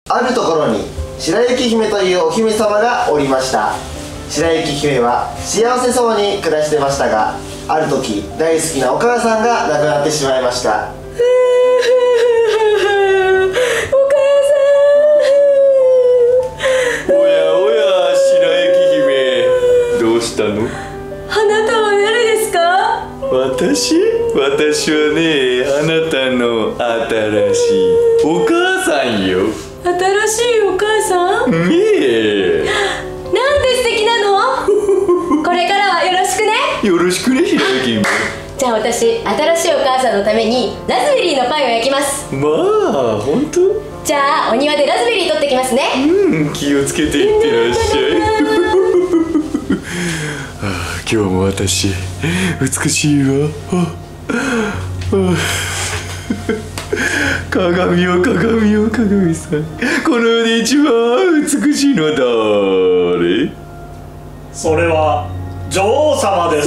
あるところに白雪姫というお姫様がおりました。白雪姫は幸せそうに暮らしてましたが、ある時大好きなお母さんが亡くなってしまいました。 おやおや、白雪姫、どうしたの？ あなたは誰ですか？ 私はね、あなたの新しいお母さんよ。 新しいお母さん？ ねえ。 なんて素敵なの。これからはよろしくね。 よろしくね、白雪姫。 じゃあ私、新しいお母さんのためにラズベリーのパイを焼きます。 まあ、本当？ じゃあお庭でラズベリー取ってきますね。 気をつけていってらっしゃい。今日も私美しいわ。鏡よ鏡よ鏡さん、この世で一番美しいのは誰？ それは女王様です。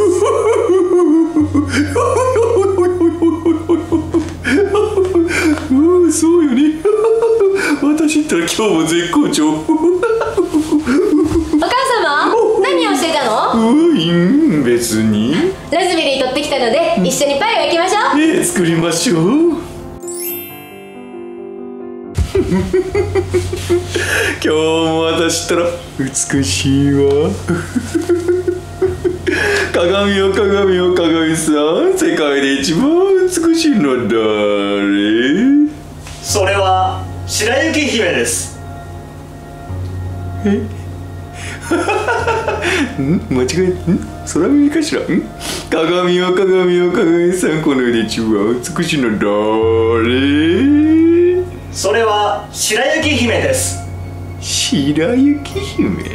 そうよね。私ったら今日も絶好調。 お母様、何をしてたの？ 別に。 ラズベリー取ってきたので一緒にパイを焼きましょう。 作りましょう。今日も私ったら美しいわ。鏡よ鏡よ鏡さん、世界で一番美しいのは誰？ それは白雪姫です。 間違え空耳かしら？鏡よ鏡よ鏡さん、この世で一番美しいのは誰？ それは白雪姫です。 白雪姫？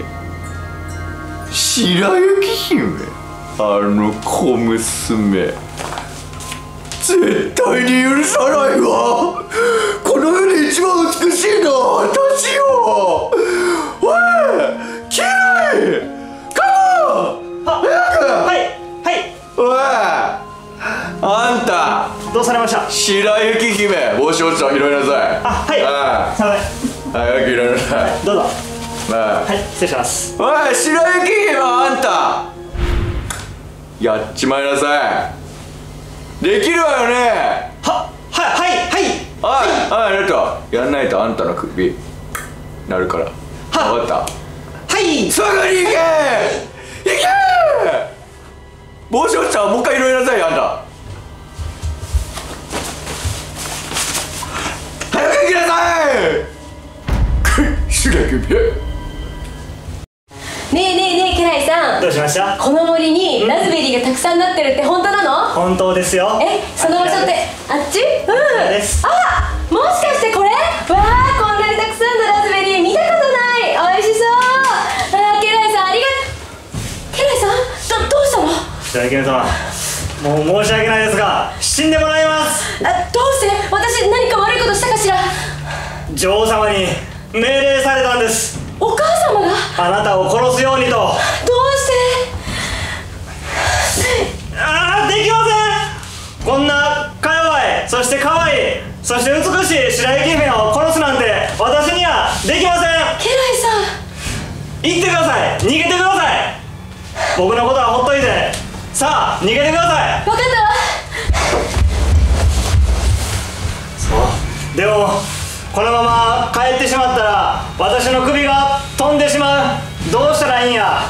白雪姫？あの小娘、絶対に許さないわ。この世で一番美しいのは私よ。おい、キライ、カモン、早く。 はいおい、あんたどうされました？ 白雪姫、帽子落ちた、拾いなさい。 はい。すいません。 早く拾いなさい。 どうぞ。 はい、 失礼します。 おい、白雪姫はあんたやっちまいなさい。できるわよね。はい、やんないとあんたの首なるから。分かった？ はい。 すぐに行け。帽子落ちたらもう一回拾いなさいよ、あんた。早く行きなさい。白雪姫。 ねえ家来さん、 どうしました？ この森にラズベリーがたくさんなってるって本当なの？ 本当ですよ。 その場所ってあっち？ です。 あ、もしかしてこれ？わあ、こんなにたくさんのラズベリー見たことない。美味しそう。家来さん、家来さん、どうしたの？ 白雪姫様、もう申し訳ないですが死んでもらいます。 どうして？私何か悪いことしたかしら？ 女王様に命令されたんです。 お母様が？ あなたを殺すようにと。 どうして？ できません。こんなか弱い、そして可愛い、そして美しい白雪姫を殺すなんて私にはできません。 家来さん、 行ってください。逃げてください。僕のことはほっといて、さあ逃げてください。 分かったわ。 そうでもこのまま帰ってしまったら私の首が飛んでしまう。どうしたらいいんや。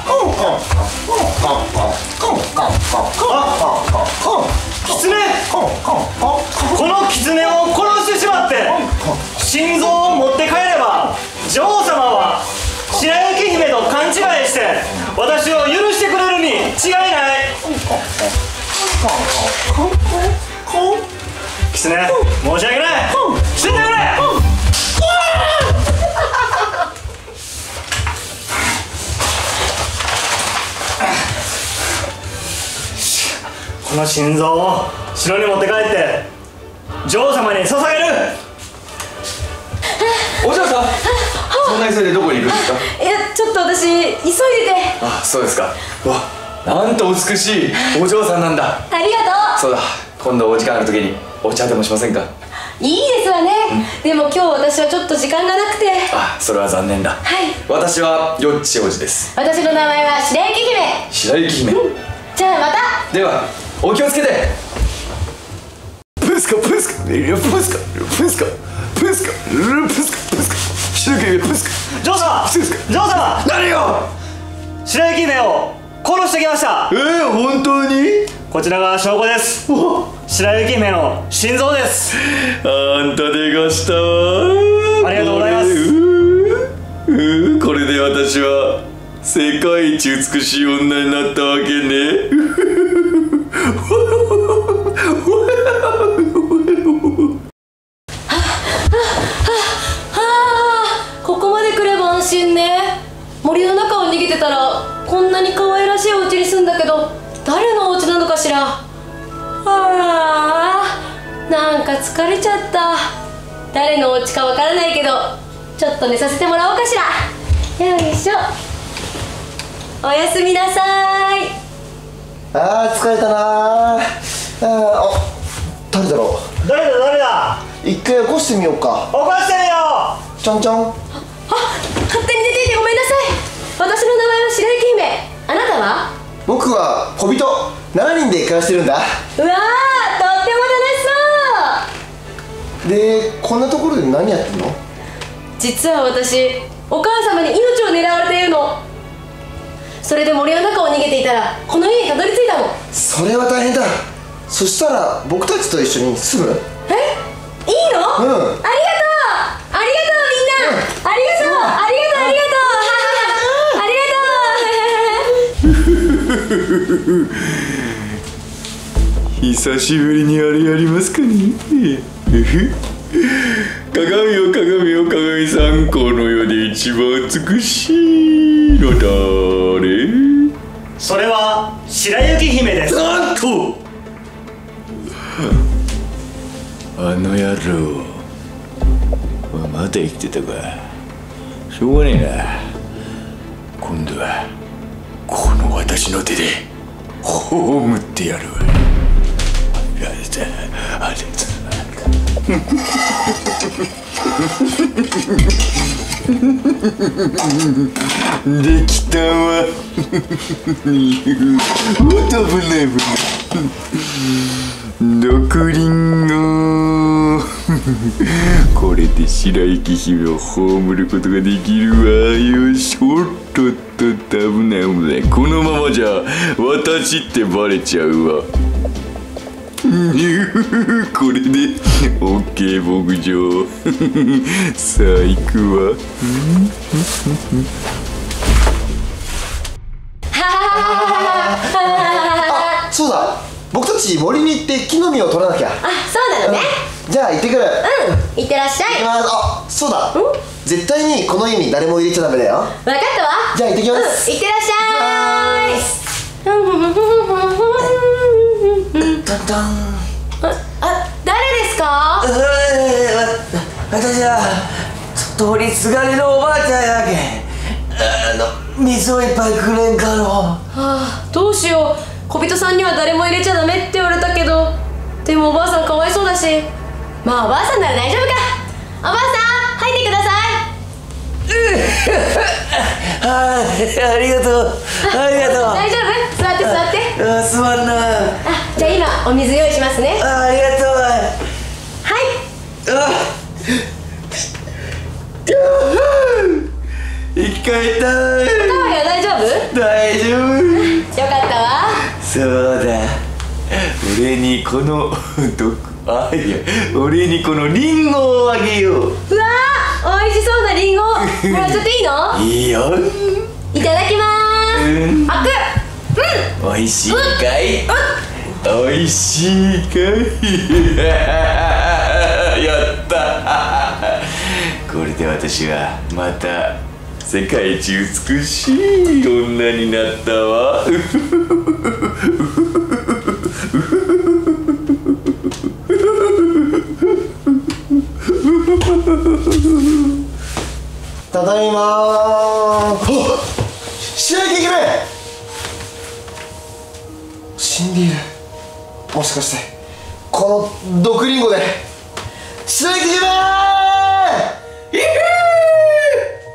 キツネ、このキツネを殺してしまって心臓を持って帰れば女王様は白雪姫と勘違いして私を許してくれるに違いない。キツネ、申し訳ない。死んでくれ。この心臓を城に持って帰って女王様に捧げる。 お嬢さん、そんな急いでどこに行くんですか？ いや、ちょっと私急いでて。 あ、そうですか。わ、なんと美しいお嬢さんなんだ。 ありがとう。 そうだ、今度お時間ある時にお茶でもしませんか？ いいですわね。でも今日私はちょっと時間がなくて。 それは残念だ。 はい。 私はよっち王子です。 私の名前は白雪姫。 白雪姫。 じゃあまた。 ではお気をつけて。プスカプスカプスカプスカプスカプスカプスカ白雪姫プスカ。 ジョー様、ジョー様、 何よ。 白雪姫を殺してきました。 本当に。 こちらが証拠です。白雪姫の心臓です。 あんたでがしたわ。 ありがとうございます。 これで私は世界一美しい女になったわけね。 ここまで来れば安心ね。森の中を逃げてたらこんなに可愛らしいお家に住んだけど、誰のお家なのかしら。なんか疲れちゃった。誰のお家かわからないけど、ちょっと寝させてもらおうかしら。よいしょ。おやすみなさい。 疲れたな。誰だろう。 誰だ。 一回起こしてみようか。 起こしてみよう。 ちょんちょん。 勝手に出ていてごめんなさい。私の名前は白雪姫。あなたは？ 僕は小人7人で暮らしてるんだ。 うわー、とっても楽しそう。 で、こんなところで何やってんの？ 実は私、お母様に命を狙われているの。それで森の中を逃げていたらこの家にたどり着いたの。 それは大変だ。そしたら僕たちと一緒に住む？ いいの？ありがとうみんな、ありがとう、ありがとう久しぶりにあれやりますかね。鏡よ鏡よ鏡さん、この世で一番美しいの誰？ それは白雪姫です。 なんとあの野郎まだ生きてたか。しょうがねえな。今度はこの私の手で葬ってやるわ。できたわ。危ない。毒リンゴ。これで白雪姫を葬ることができるわよし。おっとっとっと、危ない危ない。このままじゃ私ってバレちゃうわ。これで OK 牧場。さあ行くわ。 そうだ、僕たち森に行って木の実を取らなきゃ。 そうなのね。 じゃあ行ってくる。 いってらっしゃい。 そうだ、絶対にこの家に誰も入れちゃダメだよ。 分かったわ。 じゃあ行ってきます。 いってらっしゃい。誰ですか？ 私は通りすがりのおばあちゃんやけん。水をいっぱいくれんかの。 どうしよう。小人さんには誰も入れちゃダメって言われたけど、でもおばあさんかわいそうだし、まあおばあさんなら大丈夫か。おばあさん入ってください。 ありがとう。 大丈夫？座って座って。 すまんな。 じゃあ今お水用意しますね。 ありがとう。 はい。 生き返った。 おかわりは大丈夫？ 大丈夫。 よかったわ。 そうだ、俺にこの俺にこのリンゴをあげよう。 うわー、美味しそうなリンゴもらっちゃっていいの？ いいよ。 いただきまーす。あく。 おいしいかい？おいしいかい？やった。これで私はまた世界一美しい女になったわ。 ただいまー。白雪姫、死んでいる。もしかしてこの毒リンゴで。白雪姫ー、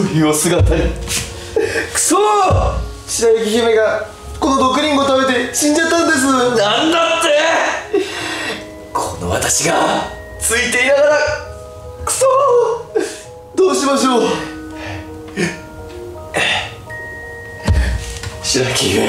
いう姿に。くそー、 白雪姫がこの毒リンゴ食べて死んじゃったんです。 なんだって。この私がついていながら、くそー、 どうしましょう。 白雪姫、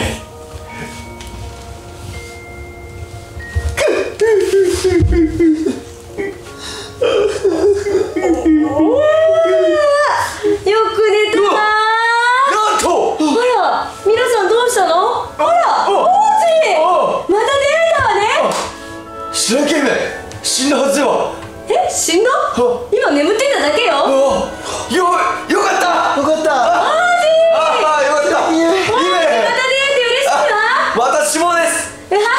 よく寝たな。 なんと。 あら、皆さんどうしたの？あら、王子、また出会えたわね。 白雪姫、死んだはずでは。 え、死んだ？今眠ってただけよ。 よかった。 よかった。 よかった。 また出会えて嬉しいわ。 私もです。 王子、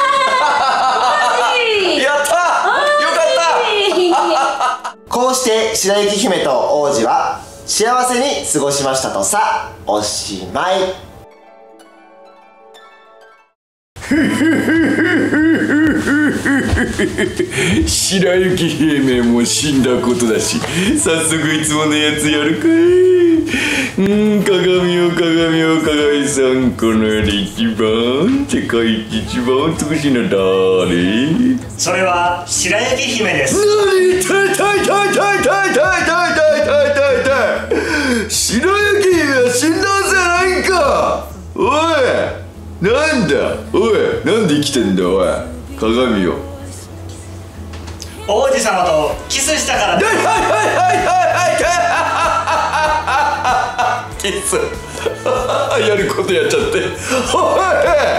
やった。よかった。 こうして白雪姫と王子は幸せに過ごしましたとさ。おしまい。 白雪姫も死んだことだし、早速いつものやつやるかい。鏡さん、この世で一番世界一一番美しいの誰？ それは白雪姫です。 何？白雪姫は死んだはずじゃないか。おい、なんだ、おい、なんで生きてんだ、おい、鏡よ。 王子様とキスしたからです。 キスやることやっちゃって。おい、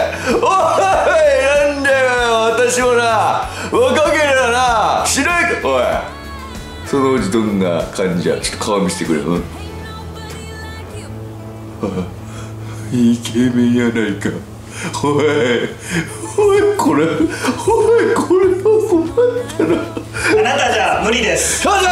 なんだよ、私もな、若ければな、しないか。おい、その王子どんな感じや、ちょっと顔見せてくれ。イケメンやないか。おい、これは困ったな。 あなたじゃ無理です。 おい、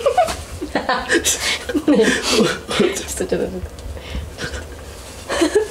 ちょっと